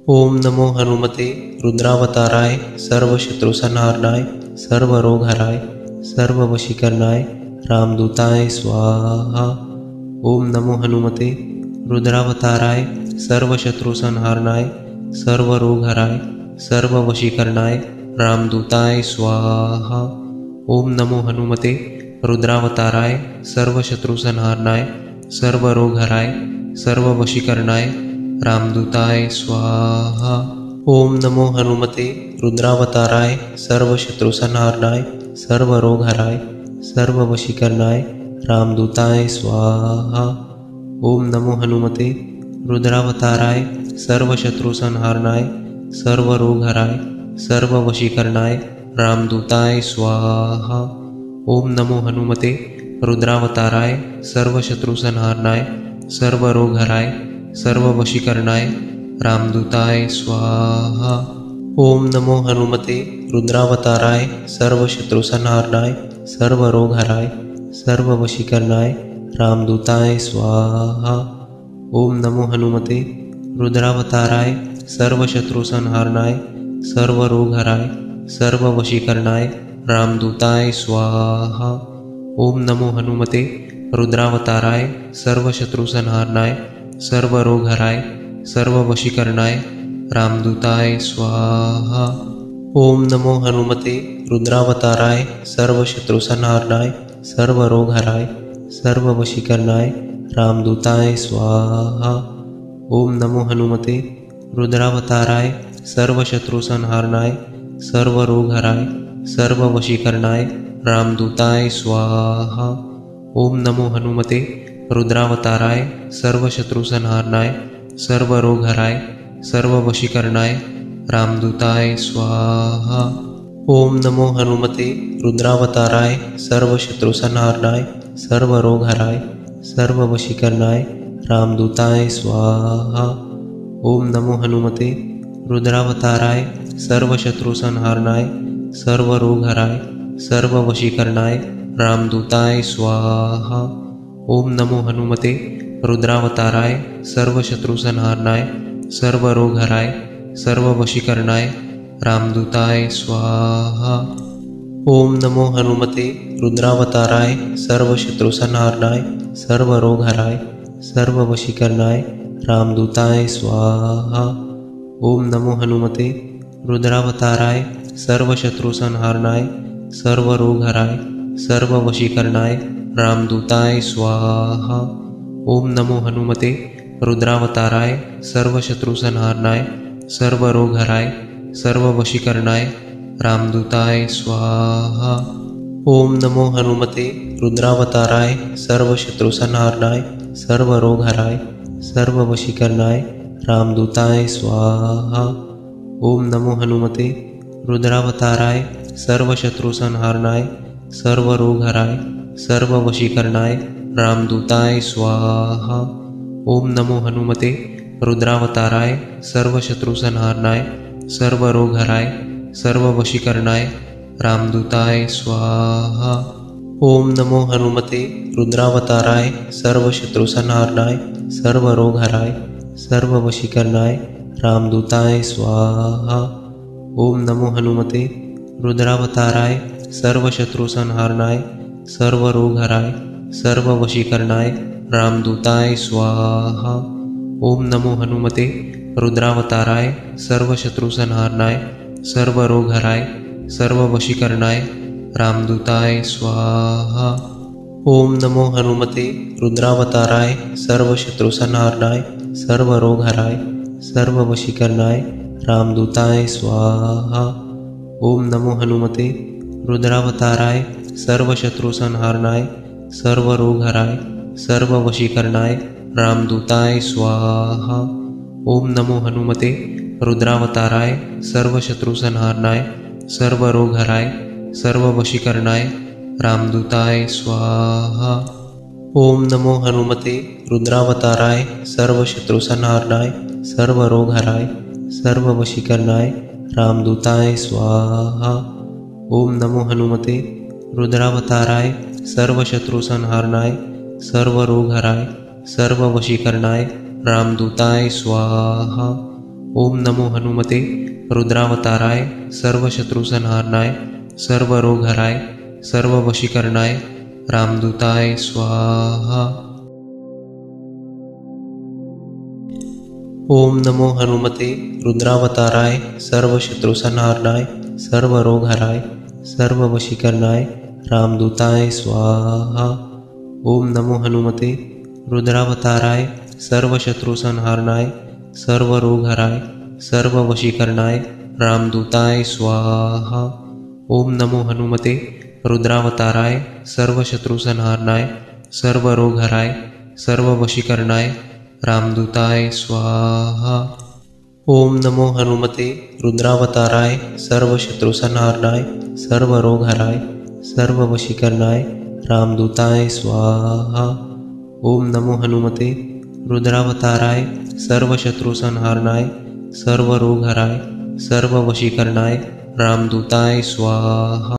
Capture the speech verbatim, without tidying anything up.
ओम नमो हनुमते रुद्रावताराय सर्वशत्रुसंहारणाय सर्वरोगहराय सर्ववशीकरणाय रामदूताय स्वाहा। ओम नमो हनुमते रुद्रावताराय सर्वशत्रुसंहारणाय सर्वरोगहराय सर्ववशीकरणाय रामदूताय स्वाहा। ओम नमो हनुमते रुद्रावताराय सर्वशत्रुसंहारणाय सर्वरोगहराय सर्ववशीकरणाय रामदूताय स्वाहा। ओम नमो हनुमते रुद्रावताराय सर्वशत्रुसंहारणाय सर्वरोगहराय सर्ववशीकरणाय रामदूताय स्वाहा। ओम नमो हनुमते रुद्रावताराय सर्वशत्रुसंहारणाय सर्वरोगहराय सर्ववशीकरणाय रामदूताय स्वाहा। ओम नमो हनुमते रुद्रावताराय सर्वशत्रुसंहारणाय सर्वरोगहराय सर्ववशीकरणाय रामदूताय स्वाहा। ओम नमो हनुमते रुद्रावताराय सर्वशत्रुसंहारणाय सर्वरोगहराय सर्ववशीकरणाय रामदूताय स्वाहा। ओम नमो हनुमते रुद्रावताराय सर्वशत्रुसंहारणाय सर्वरोगहराय सर्ववशीकरणाय रामदूताय स्वाहा। ओम नमो हनुमते रुद्रावताराय सर्वशत्रुसंहारणाय सर्वरोगहराय सर्ववशीकरणाय रामदूताय स्वाहा। ओम नमो हनुमते रुद्रावताराय सर्वशत्रुसंहारणाय सर्वरोगहराय सर्ववशीकरणाय रामदूताय स्वाहा। ओम नमो हनुमते रुद्रावताराय सर्वशत्रुसंहारणाय सर्वरोगहराय सर्ववशीकरणाय रामदूताय स्वाहा। ओम नमो हनुमते रुद्रावताराय सर्वशत्रुसंहारणाय सर्वरोगहराय सर्ववशीकरणाय रामदूताय स्वाहा। ओम नमो हनुमते रुद्रावताराय सर्वशत्रुसंहारणाय सर्वरोगहराय सर्ववशीकरणाय रामदूताय स्वाहा। ओम नमो हनुमते रुद्रावताराय सर्वशत्रुसंहारणाय सर्वरोगहराय सर्ववशीकरणाय रामदूताय स्वाहा। ओम नमो हनुमते रुद्रावताराय सर्वशत्रुसंहारणाय सर्वरोगहराय सर्ववशीकरणाय रामदूताय स्वाहा। ओम नमो हनुमते रुद्रावताराय सर्वशत्रुसंहारणाय सर्वरोगहराय सर्ववशीकरणाय रामदूताय स्वाहा। ओम नमो हनुमते रुद्रावताराय सर्वशत्रुसंहारणाय सर्वरोगहराय सर्ववशीकरणाय रामदूताय स्वाहा। ओम नमो हनुमते रुद्रावताराय सर्वशत्रुसंहारणाय सर्वरोगहराय सर्ववशीकरणाय रामदूताय स्वाहा। ओम नमो हनुमते रुद्रावताराय सर्वशत्रुसंहारणाय सर्वरोगहराय सर्ववशीकरणाय रामदूताय स्वाहा। ओम नमो हनुमते रुद्रावताराय सर्वशत्रुसंहारणाय सर्वरोगहराय सर्ववशीकरणाय रामदूताय स्वाहा। ओम नमो हनुमते रुद्रावताराय सर्वशत्रुसंहारणाय सर्वरोगहराय सर्ववशीकरणाय रामदूताय स्वाहा। ओम नमो हनुमते रुद्रावताराय सर्वशत्रुसंहारणाय सर्वरोगहराय सर्ववशीकरणाय रामदूताय स्वाहा। ओम नमो हनुमते रुद्रावताराय सर्वशत्रुसंहारणाय सर्वरोगहराय सर्ववशीकरणाय रामदूताय स्वाहा। ओम नमो हनुमते रुद्रावताराय सर्वशत्रुसंहारणाय सर्वरोगहराय सर्ववशीकरणाय रामदूताय स्वाहा। ओम नमो हनुमते रुद्रावताराय सर्वशत्रुसंहारणाय सर्वरोगहराय सर्ववशीकरणाय रामदूताय स्वाहा। ओम नमो हनुमते रुद्रावताराय सर्वशत्रुसंहारणाय सर्वरोगहराय सर्ववशीकरणाय रामदूताय स्वाहा। ओम नमो हनुमते रुद्रावताराय सर्वशत्रुसंहारणाय सर्वरोगहराय सर्ववशीकरणाय रामदूताय स्वाहा। ओम नमो हनुमते रुद्रावताराय सर्वशत्रुसंहारणाय सर्वरोगहराय सर्ववशीकरणाय रामदूताय स्वाहा। ओम नमो हनुमते रुद्रावताराय सर्वशत्रुसंहारणाय सर्वरोगहराय सर्ववशीकरणाय रामदूताय स्वाहा। ओम नमो हनुमते रुद्रावताराय सर्व शत्रु संहारणाय सर्व रोग हराय सर्व वशीकरणाय रामदूताय स्वाहा। ओम नमो हनुमते रुद्रावताराय सर्व शत्रु संहारणाय सर्व रोग हराय सर्व वशीकरणाय रामदूताय स्वाहा। ओम नमो हनुमते रुद्रावताराय सर्व शत्रु संहारणाय सर्व रोग हराय सर्व वशीकरणाय रामदूताय स्वाहा। ओम नमो हनुमते रुद्रावताराय सर्व शत्रु संहारणाय सर्व रोग हराय सर्व वशीकरणाय रामदूताय स्वाहा। ओम नमो हनुमते रुद्रावताराय सर्व शत्रु संहारणाय सर्व रोग हराय सर्व वशीकरणाय रामदूताय स्वाहा। ओम नमो हनुमते रुद्रावताराय सर्व शत्रु संहारणाय सर्व रोग हराय सर्व वशीकरणाय रामदूताय स्वाहा।